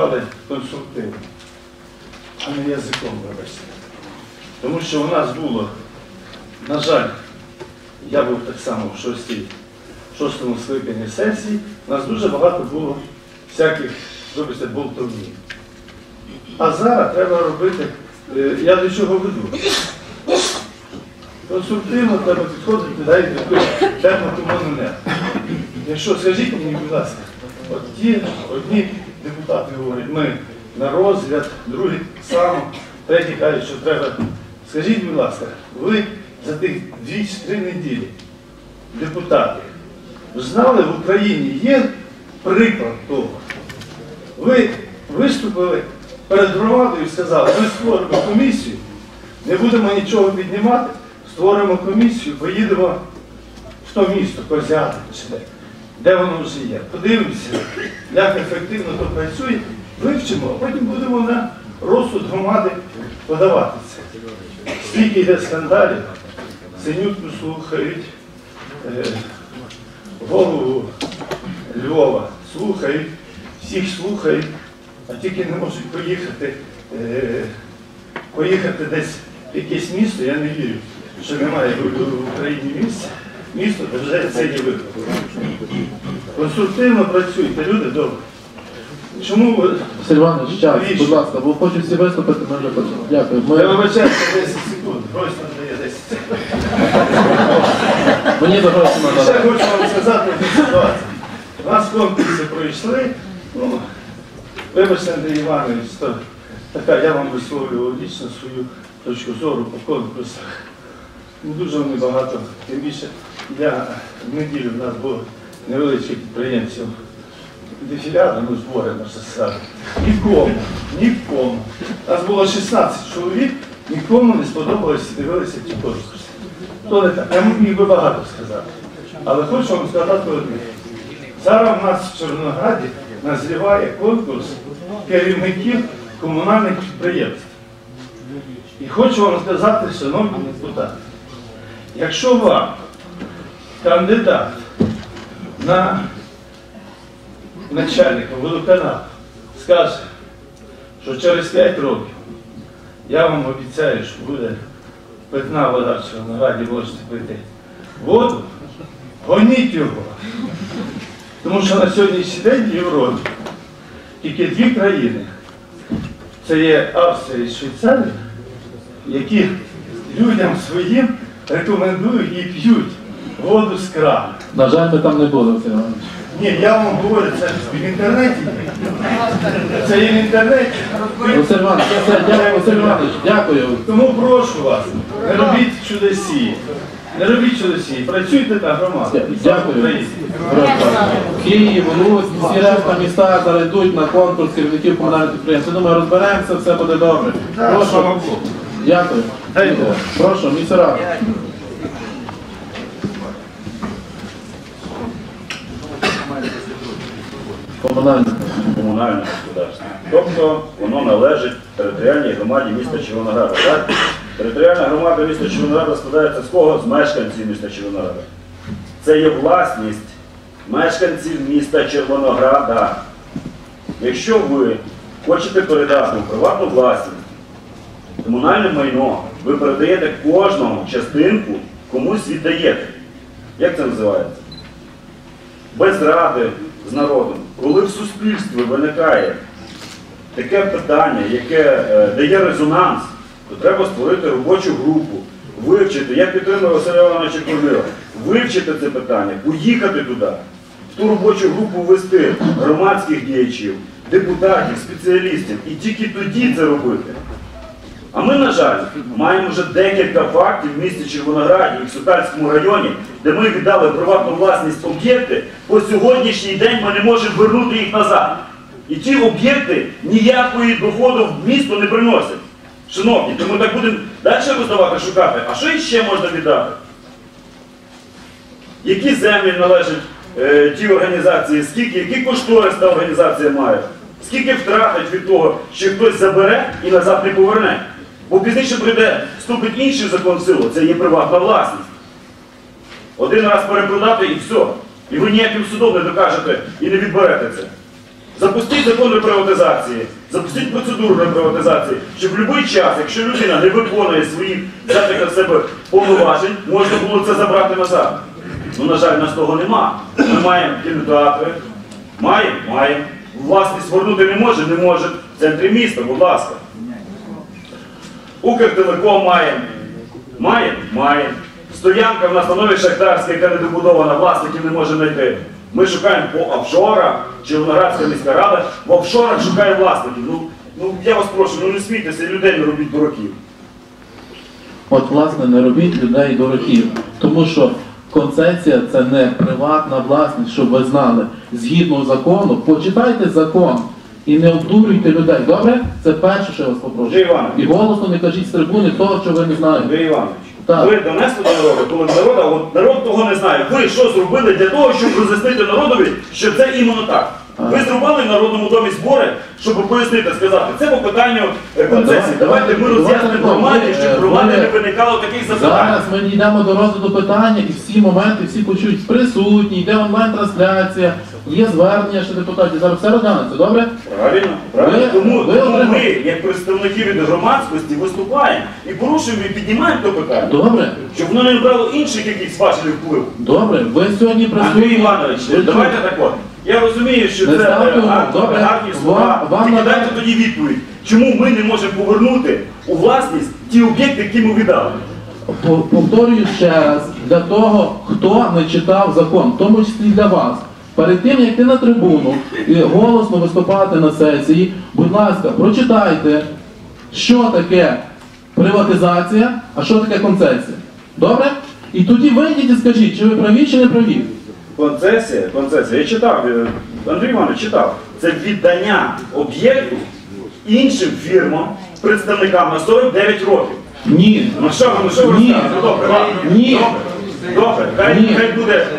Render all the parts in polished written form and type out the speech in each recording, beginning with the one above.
Але конструктивно, а не язиком, вибачте. Тому що у нас було, на жаль, я був так само в шостому скликанні сесії, у нас дуже багато було всяких, вибачте, болтовні. А зараз треба робити, я до чого веду. Конструктивно треба підходити, дайте тепло не. Якщо, скажіть мені, будь ласка, одні депутати говорять, ми на розгляд, другі саме, треті кажуть, що треба. Скажіть, будь ласка, ви за тих 2-3 неділі депутати знали, в Україні є приклад того. Ви виступили перед громадою і сказали, ми створимо комісію, не будемо нічого піднімати, створимо комісію, поїдемо в то місто, Козятин, де воно вже є. Подивимося, як ефективно то працює, вивчимо, а потім будемо на розсуд громади подаватися. Скільки йде скандалів, Синютку слухають, голову Львова слухають, всіх слухають, а тільки не можуть поїхати десь в якесь місто, я не вірю, що немає в Україні місто, де вже це є випадок. Конструктивно працюйте, люди добре. Чому ви... Василь Іванович, час, будь ласка, бо хочуть всі виступити, ми вже почали. Дякую. Я вибачаюся 10 секунд, Гройс нам дає 10 секунд. Мені до Гройсу надо. Ще хочу вам сказати про ситуацію. У нас конкурси пройшли, вибачте, Андрій Іванович, така, я вам висловлював лічно свою точку зору по конкурсах. Дуже вони багато, тим більше, в неділю в нас було невеличких підприємців. Дефіляда, збори, можна сказати. Нікому. У нас було 16 чоловік, нікому не сподобалося, дивилися ті конкурси. То не так. Я міг би багато сказати. Але хочу вам сказати одне. Зараз у нас в Чорнограді назріває конкурс керівників комунальних підприємств. І хочу вам сказати, шановні депутати, якщо вам кандидат на начальника водоканалу скаже, що через 5 років я вам обіцяю, що буде питна вода, що на раді можете пити воду, гоніть його. Тому що на сьогоднішній день в Європі тільки 2 країни, це є Австрія і Швейцарія, які людям своїм рекомендують і п'ють воду з крану. На жаль, ми там не були, Василь Іванович. Ні, я вам говорю, це в інтернеті. Це є в інтернеті. Василь Іванович, дякую. Тому прошу вас, не робіть чудесі. Не робіть чудесі. Працюйте на громаду. Дякую. Київ, Луцьк, всі решта міста зараз йдуть на конкурс керівників комунальних підприємств. Я думаю, розберемося, все буде добре. Прошу. Дякую. Прошу, місцера. Комунальне господарство. Тобто воно належить територіальній громаді міста Червонограда. Так? Територіальна громада міста Червонограда складається з кого? З мешканців міста Червонограда. Це є власність мешканців міста Червонограда. Якщо ви хочете передати у приватну власність комунальне майно, ви передаєте кожному частинку, комусь віддаєте. Як це називається? Без ради з народом. Коли в суспільстві виникає таке питання, яке дає резонанс, то треба створити робочу групу, вивчити, я підтримую Василя Івановича Корнила, вивчити це питання, поїхати туди, в ту робочу групу ввести громадських діячів, депутатів, спеціалістів, і тільки тоді це робити. А ми, на жаль, маємо вже декілька фактів в місті Червонограді і в Сокальському районі, де ми віддали приватну власність об'єкти, по сьогоднішній день ми не можемо вернути їх назад. І ті об'єкти ніякої доходу в місто не приносять. Шановні, тому так будемо далі роздавати, шукати. А що ще можна віддати? Які землі належать ті організації, які кошторис та організація має? Скільки втратить від того, що хтось забере і назад не поверне? Бо пізніше прийде, вступить інший закон в силу, це є приватна власність. Один раз перепродати і все. І ви ніяким судом не докажете і не відберете це. Запустіть закон реприватизації, запустіть процедуру реприватизації, щоб в будь-який час, якщо людина не виконує своїх взятих на себе повноважень, можна було це забрати назад. Ну, на жаль, у нас того нема. Ми маємо кінотеатри, маємо. Власність вернути не може, в центрі міста, будь ласка. Укртелеком маємо. Стоянка в нас на Новій Шахтарській, яка не добудована, власників не може знайти. Ми шукаємо по офшорах, Червоноградська міська рада в офшорах шукає власників. Ну, я вас прошу, не смійтеся, людей не робіть дураків. От, власне, не робіть людей дураків, тому що концесія – це не приватна власність, щоб ви знали. Згідно закону, почитайте закон і не обдурюйте людей. Добре? Це перше, що я вас попрошу. Андрій Іванович. І голосно не кажіть з трибуни того, що ви не знаєте. Андрій Іванович, Так. ви донесли до народу, коли народ того не знає. Ви що зробили для того, щоб роз'яснити народові, що це іменно так? Ви зробили в Народному домі збори, щоб пояснити, сказати, це по питанню концесії. Давайте ми роз'яснимо громаді, щоб громаді не виникало таких запитань. Зараз ми дійдемо до розгляду питання і всі моменти, всі почують присутні, йде онлайн-трансляція, є звернення ще депутатів. Зараз все розглянеться, добре? Правильно. Тому ви ми, отримали. як представники від громадськості, виступаємо і порушуємо, і піднімаємо то питання, Добре. щоб воно не брало інших якихось важливих впливів. Добре. Ви сьогодні присутні. Андрій Іванович, Ви давайте так от. Я розумію, що Не це ставте умов. Добре. гарні слова. Вам Тільки надо- дайте тоді відповідь, чому ми не можемо повернути у власність ті об'єкти, які ми віддали. Повторюю ще раз, для того, хто не читав закон, в тому числі для вас. Перед тим, як йти на трибуну і голосно виступати на сесії, будь ласка, прочитайте, що таке приватизація, а що таке концесія. Добре? І тоді вийдіть і скажіть, чи ви праві, чи не праві. Концесія, я читав, Андрій Іванович читав, це віддання об'єкту іншим фірмам, представникам на 49 років. Ні. Ну що ви Ні. розказуєте? Добре, ладно. Ні. Добре, Ні. хай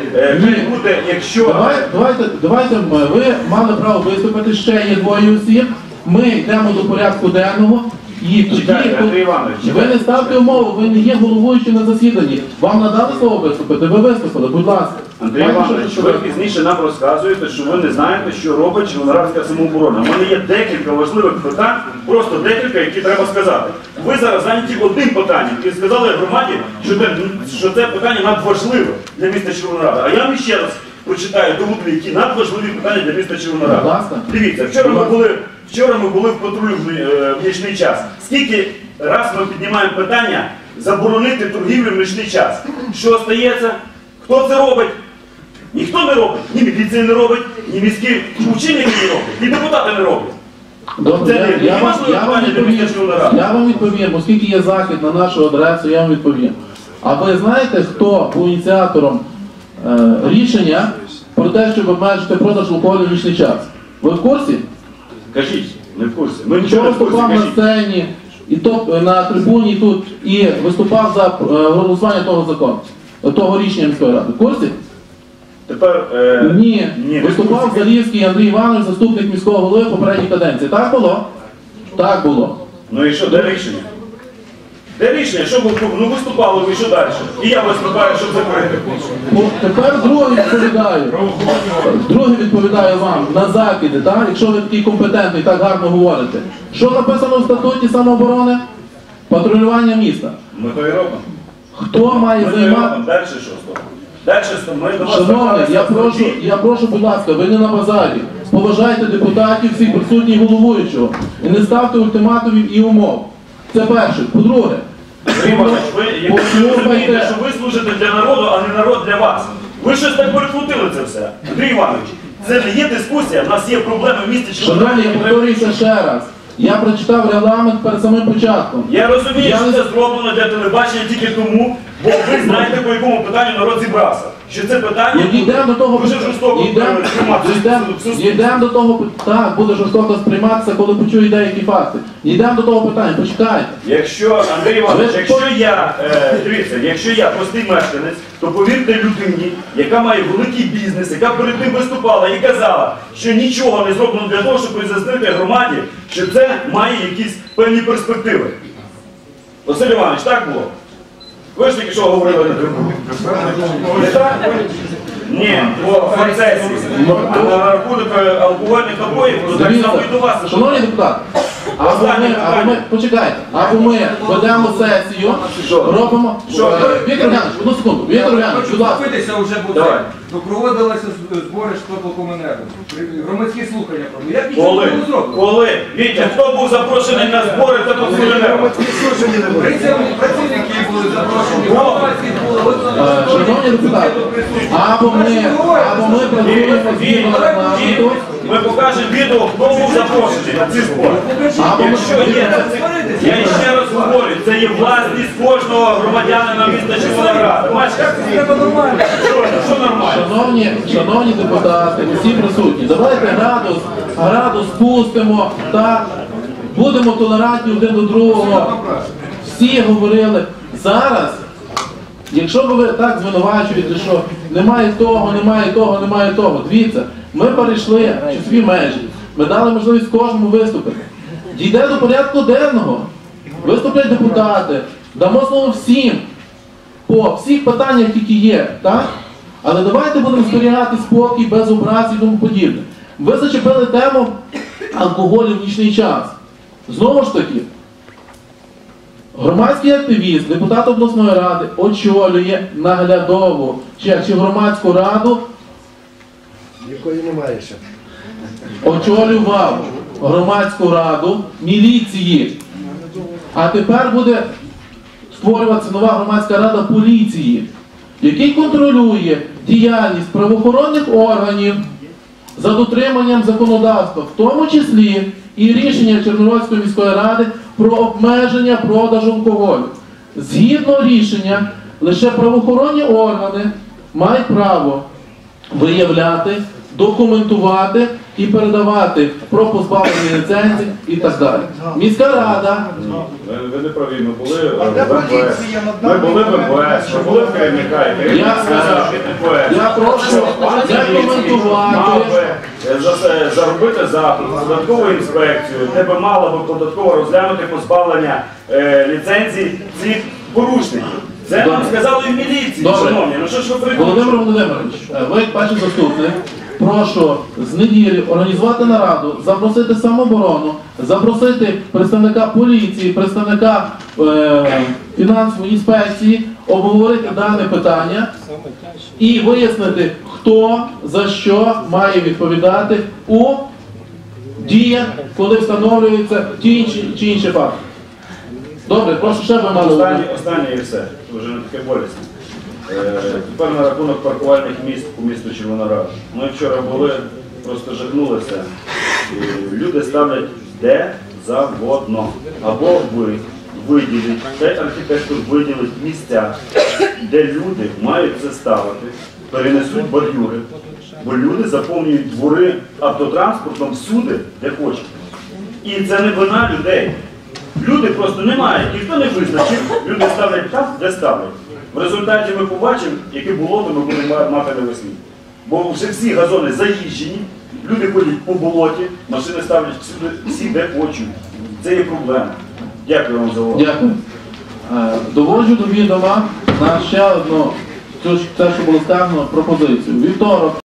буде, якщо... Давайте ви мали право виступити, ще є двоє осіб, ми йдемо до порядку денного. І тоді, Чекайте, Андрій Іванович, ви не ставте умову, ви не є головуючим на засіданні. Вам надали слово виступити, ви виступили, будь ласка. Андрій Маєте Іванович, що ви сказати? пізніше нам розказуєте, що ви не знаєте, що робить Червоноградська самооборона. У мене є декілька важливих питань, просто декілька, які треба сказати. Ви зараз зайняті одним питанням і сказали громаді, що це питання надважливе для міста Червонограда. А я вам ще раз прочитаю доводи, які надважливі питання для міста Будь Червонограда. ласка. Дивіться, вчора ми були в патрулі в нічний час. Скільки раз ми піднімаємо питання заборонити торгівлю в нічний час? Що стається? Хто це робить? Ніхто не робить. Ні міліція не робить, ні міські учільники не роблять, ні депутати не роблять. Добре, Це я вам відповім, відповім. я вам відповім, оскільки є захід на нашу адресу, я вам відповім. А ви знаєте, хто був ініціатором рішення про те, щоб обмежити продаж алкоголю в нічний час? Ви в курсі? Кажіть, не в курсі. Ми Хто нічого не в курсі, виступав на кажіть. сцені, і на трибуні тут, і виступав за голосування того закону, того рішення міської ради? В курсі? Тепер... Ні. не в Виступав курсі. Залівський Андрій Іванович, заступник міського голови в попередній каденції. Так було? Так було. Ну і що, де рішення? Де рішення? Що ви виступали, ви що далі? І я виступаю, щоб закрити. Тепер друге відповідаю вам на закиди, так? Якщо ви такий компетентний, так гарно говорите. Що написано в статуті самооборони? Патрулювання міста. Ми то і робимо. Хто має Ми то і займати? робимо. Далі що? Далі ми до вас Шановний, зверталися. я прошу, будь ласка, ви не на базарі. Поважайте депутатів, всіх присутніх головуючого. І не ставте ультиматумів і умов. Це перше. По-друге, Андрій Іванович, ви розумієте, що ви служите для народу, а не народ для вас. Ви щось так перекрутили це все. Андрій Іванович, це не є дискусія, в нас є проблеми в місті шановні, Червонограді. я повторююся ще раз. Я прочитав регламент перед самим початком. Я розумію, Я що не- це зроблено для телебачення тільки тому, бо ви знаєте, по якому питанню народ зібрався. Що це питання Ну, дійдемо до того, дуже жорстоко сприйматися. дійдемо до того, так, буде жорстоко сприйматися, коли почують деякі факти. Дійдемо до того питання, почекайте. Якщо, Андрій Іванович, Ви- дивіться, якщо я простий мешканець, то повірте людині, яка має великий бізнес, яка перед тим виступала і казала, що нічого не зроблено для того, щоб роз'яснити громаді, що це має якісь певні перспективи. Василь Іванович, так було? Ви ж тільки що говорили на трибуні. Не так? Ні, по процесі. А на рахунок алкогольних напоїв, то так само і до вас. Шановні депутати, почекайте, або ми ведемо сесію, робимо... Віктор Іванович, одну секунду, Віктор Іванович, будь ласка. Купитися вже буде. Давай. Ну, проводилися збори Житлово-Комуненерго. Громадські слухання проводили. Як нічого не було зроблено? Коли? Вітя, хто був запрошений на збори та Комуненерго? Працівники були запрошені, громадські були. Шановні депутати, або ми працюємо згідно регламенту, Ми покажемо відео, хто був запрошений на ці збори. Якщо є, я ще раз говорю, це є власність кожного громадянина міста Червонограда. Бачиш, як це треба нормально? Що нормально? шановні депутати, усі присутні, давайте градус спустимо та будемо толерантні один до другого. Всі говорили зараз. Якщо ви так звинувачуєте, що немає того, немає того, дивіться, ми перейшли часові межі, ми дали можливість кожному виступити. Дійде до порядку денного, виступлять депутати, дамо слово всім, по всіх питаннях, які є, так? Але давайте будемо зберігати спокій, без образ і тому подібне. Ви зачепили тему алкоголю в нічний час. Знову ж таки, громадський активіст, депутат обласної ради очолює наглядову чи громадську раду, Якої немає ще. очолював громадську раду міліції. А тепер буде створюватися нова громадська рада поліції, який контролює діяльність правоохоронних органів за дотриманням законодавства, в тому числі і рішення Чернігівської міської ради про обмеження продажу алкоголю. Згідно рішення, лише правоохоронні органи мають право виявляти, документувати і передавати про позбавлення ліцензій і так далі. Міська рада. Ви не праві, ми були в МВС, ми були в МВС, ми були в керівника, і керівник сказав, що Я прошу не коментувати. заробити запит, податкову інспекцію, де би мала би податково розглянути позбавлення ліцензій цих порушників. Це нам сказали в міліції, Добре. шановні, ну що ж ви придумали? Володимир Володимирович, ви як перший заступник, прошу з неділі організувати нараду, запросити самооборону, запросити представника поліції, представника фінансової інспекції, обговорити дане питання і вияснити, хто за що має відповідати у діях, коли встановлюються ті чи інші факти. Добре, прошу ще би мали. Останнє і все, це вже не таке болісне. Тепер на рахунок паркувальних місць по місту Червоноград. Ми вчора були, просто жахнулися. Люди ставлять де завгодно. Або виділять, цей архітектор виділить місця, де люди мають це ставити, перенесуть бордюри, бо люди заповнюють двори автотранспортом всюди, де хочуть. І це не вина людей. Люди просто не мають, ніхто не визначив, люди ставлять там, де ставлять. В результаті ми побачимо, яке болото ми будемо мати навесні. Бо вже всі газони заїжджені, люди ходять по болоті, машини ставлять всі, де хочуть. Це є проблема. Дякую вам за увагу. Дякую. Доводжу до відома на ще одну, те, що було сказано, пропозицію. Вівторок,